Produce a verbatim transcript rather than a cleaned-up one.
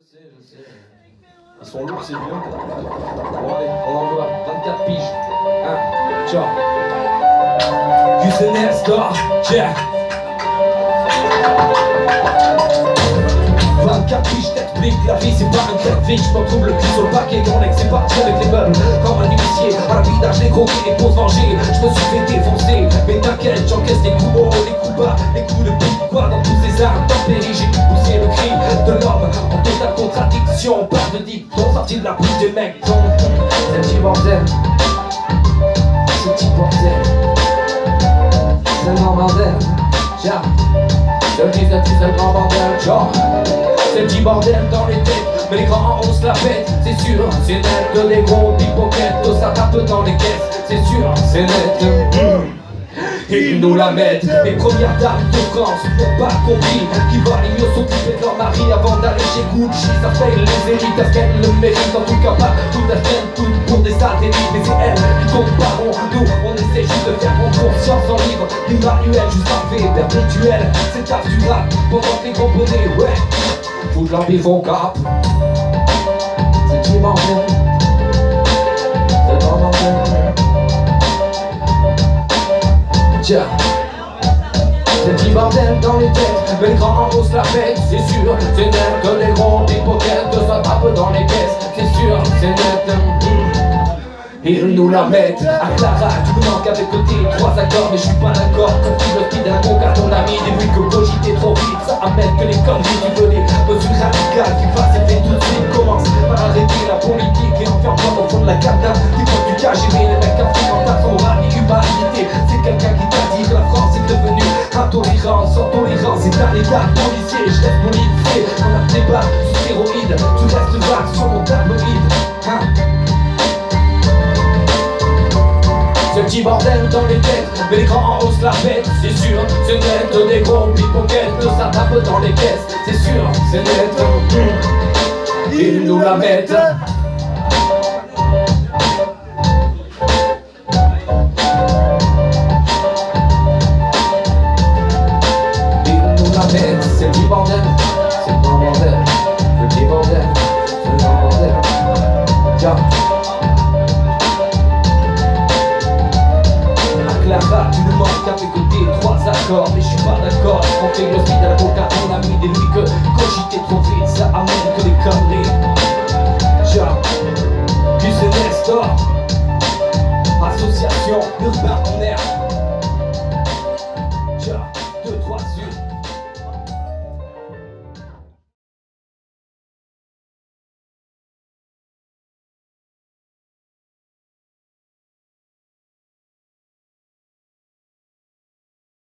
sais, je sais. Ils sont lourds, c'est bien. Bon, allez, on envoie. vingt-quatre piges. un, ciao. Use Nestor, check. vingt-quatre piges, t'explique, la vie c'est pas un crève-vie. Je me trouve le cul sur le paquet, quand l'ex est parti avec les meubles. Comme un huissier, à la vidage, les croquis, les pauses manger. Je me suis fait défoncer, mais t'inquiète, j'encaisse les coups hauts, les coups bas, les coups de pique, quoi. Dans tous ces arts tempéries, j'ai pu pousser le cri de l'homme en totale contradiction. Pas de dicton, sorti de la bouche des mecs. Donc, c'est un petit bordel. C'est un petit bordel. C'est un grand bordel. Tiens, je le dis, c'est un grand bordel. Genre. C'est le petit bordel dans les têtes, mais les grands on se la pète, c'est sûr, c'est net que les gros pickpockets, tout ça tape dans les caisses, c'est sûr, c'est net. Mmh. Ils nous la mettent, les premières dames de France n'ont pas compris qu'ils valaient mieux s'occuper de leur mari avant d'aller chez Gucci. Ça fait les élites, est-ce qu'elles le méritent? En tout cas pas tout à fait, toutes pour des satellites. Mais c'est elles qui tombent pas rond, nous on essaie juste de faire prendre conscience en livre. L'Emmanuel, juste un fait perpétuel, c'est taf du rap pendant que les gros bonnets, ouais. Tout de l'envie vont cap. C'est qui bordel? C'est le grand bordel. Tiens, c'est le petit bordel dans les têtes, mais les grands haussent la fête, c'est sûr. C'est net que les gros pickpockets de ça tape dans les caisses, c'est sûr, c'est net. Ils nous la mettent à Clara, tu me manques avec tes trois accords, mais je suis pas d'accord. Quand tu le speed d'un bon car ton ami des bruits que cogiter trop vite, ça amène que les conneries. Tu veux des mesures radicales qui fassent effet tout de suite. Commence par arrêter la politique et enferme-toi au fond de la cabane. Tu prends du K G B, les mecs africains ta morale et humanité. C'est quelqu'un qui t'a dit que la France est devenue intolérante, sans tolérance. C'est un état policier, je reste policier. On a des débat sur stéroïdes, tu restes vague sur mon tabloïd. Hein? C'est le petit bordel dans les têtes, mais les grands haussent la fête, c'est sûr, c'est net, des gros pickpockets, tout ça tape dans les caisses, c'est sûr, c'est net, ils nous la mettent. Ils nous la mettent, c'est le petit bordel, c'est le grand bordel, le petit bordel, c'est le grand bordel, tiens. Clara, tu ne manques qu'à m'écouter trois accords, mais je suis pas d'accord. On fait le speed à la coca, on a mis des nuits que cogiter trop vite, ça amène que des conneries. Ciao, puis c'est Nestor, association urbaine.